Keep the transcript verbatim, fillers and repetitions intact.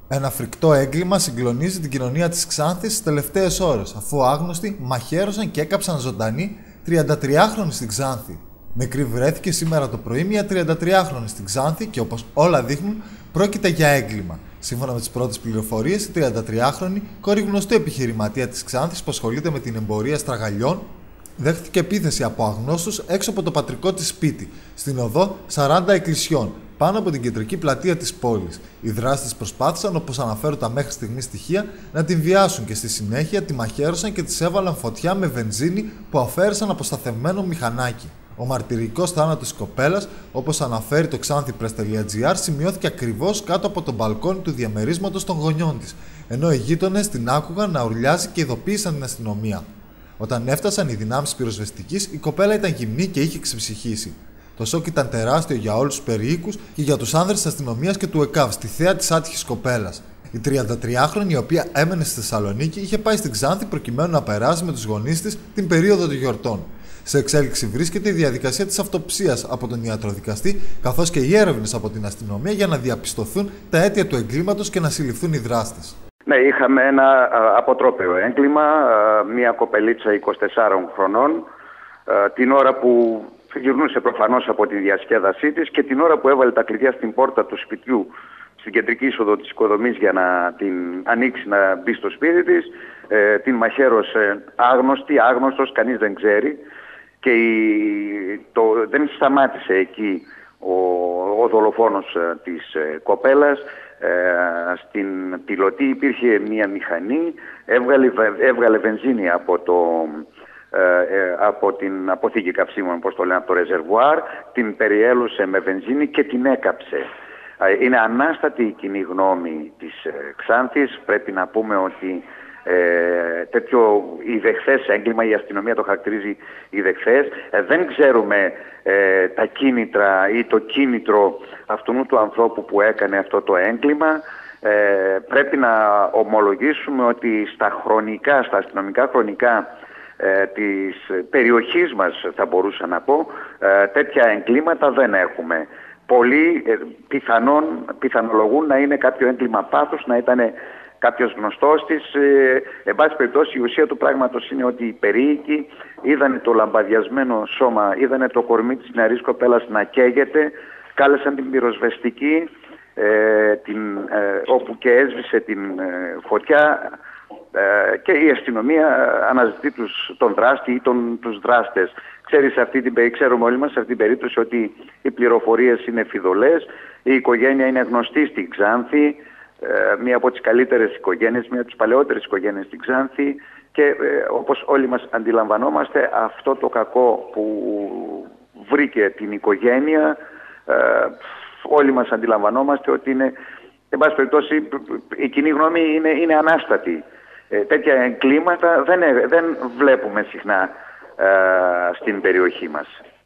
Ένα φρικτό έγκλημα συγκλονίζει την κοινωνία της Ξάνθης τις τελευταίες ώρες, αφού άγνωστοι μαχαίρωσαν και έκαψαν ζωντανή τριαντατριάχρονη στην Ξάνθη. Νεκρή βρέθηκε σήμερα το πρωί μια τριαντατριάχρονη στην Ξάνθη και όπως όλα δείχνουν πρόκειται για έγκλημα. Σύμφωνα με τις πρώτες πληροφορίες, η τριαντατριάχρονη, κόρη γνωστού επιχειρηματία της Ξάνθης που ασχολείται με την εμπορία στραγαλιών, δέχτηκε επίθεση από αγνώστους έξω από το πατρικό της σπίτι, στην οδό σαράντα Εκκλησιών, πάνω από την κεντρική πλατεία της πόλης. Οι δράστες προσπάθησαν, όπως αναφέρουν τα μέχρι στιγμής στοιχεία, να την βιάσουν και στη συνέχεια τη μαχαίρωσαν και της έβαλαν φωτιά με βενζίνη που αφαίρεσαν από σταθευμένο μηχανάκι. Ο μαρτυρικός θάνατος της κοπέλας, όπως αναφέρει το xanthipress.gr, σημειώθηκε ακριβώς κάτω από το μπαλκόνι του διαμερίσματος των γονιών της, ενώ οι γείτονες την άκουγαν να ουρλιάζει και ειδοποίησαν την αστυνομία. Όταν έφτασαν οι δυνάμεις πυροσβεστικής, η κοπέλα ήταν γυμνή και είχε ξεψυχήσει. Το σοκ ήταν τεράστιο για όλους τους περιοίκους και για τους άνδρες της αστυνομίας και του ΕΚΑΒ στη θέα της άτυχης κοπέλας. Η τριαντατριάχρονη, η οποία έμενε στη Θεσσαλονίκη, είχε πάει στην Ξάνθη προκειμένου να περάσει με τους γονείς της την περίοδο των γιορτών. Σε εξέλιξη βρίσκεται η διαδικασία της αυτοψίας από τον ιατροδικαστή, καθώς και οι έρευνες από την αστυνομία για να διαπιστωθούν τα αίτια του εγκλήματος και να συλληφθούν οι δράστες. Ναι, είχαμε ένα αποτρόπαιο έγκλημα, μια κοπελίτσα είκοσι τεσσάρων χρονών, την ώρα που γυρνούσε προφανώς από τη διασκέδασή της και την ώρα που έβαλε τα κλειδιά στην πόρτα του σπιτιού, στην κεντρική είσοδο της οικοδομής για να την ανοίξει να μπει στο σπίτι της, ε, την μαχαίρωσε άγνωστη, άγνωστος, κανείς δεν ξέρει και η, το, δεν σταμάτησε εκεί ο, ο δολοφόνος ε, της ε, κοπέλας. Ε, στην πιλωτή υπήρχε μια μηχανή, έβγαλε, έβγαλε βενζίνη από, το, ε, ε, από την αποθήκη καυσίμων, όπως το λένε, από το ρεζερβουάρ, την περιέλωσε με βενζίνη και την έκαψε. Είναι ανάστατη η κοινή γνώμη της ε, Ξάνθης. Πρέπει να πούμε ότι ε, τέτοιο ιδεχθές έγκλημα, η αστυνομία το χαρακτηρίζει ιδεχθές. Ε, δεν ξέρουμε ε, τα κίνητρα ή το κίνητρο αυτού του ανθρώπου που έκανε αυτό το έγκλημα. Ε, πρέπει να ομολογήσουμε ότι στα χρονικά, στα αστυνομικά χρονικά ε, της περιοχής μας, θα μπορούσα να πω, ε, τέτοια εγκλήματα δεν έχουμε. Πολλοί ε, πιθανόν, πιθανολογούν να είναι κάποιο έγκλημα πάθους, να ήταν κάποιος γνωστός της. Ε, εν πάση περιπτώσει, η ουσία του πράγματος είναι ότι οι περίοικοι είδανε το λαμπαδιασμένο σώμα, είδανε το κορμί της νεαρής κοπέλας να καίγεται, κάλεσαν την πυροσβεστική, ε, την, ε, όπου και έσβησε την ε, φωτιά ε, και η αστυνομία αναζητεί τους, τον δράστη ή τον, τους δράστες. Ξέρεις, αυτή την, ξέρουμε όλοι μας σε αυτή την περίπτωση ότι οι πληροφορίες είναι φιδωλές, η οικογένεια είναι γνωστή στην Ξάνθη, ε, μία από τις καλύτερες οικογένειες, μία από τις παλαιότερες οικογένειες στην Ξάνθη και ε, όπως όλοι μας αντιλαμβανόμαστε, αυτό το κακό που βρήκε την οικογένεια, ε, όλοι μας αντιλαμβανόμαστε ότι είναι, εν πάση περιπτώσει, η κοινή γνώμη είναι, είναι ανάστατη. Ε, τέτοια εγκλήματα δεν, δεν βλέπουμε συχνά στην περιοχή μας.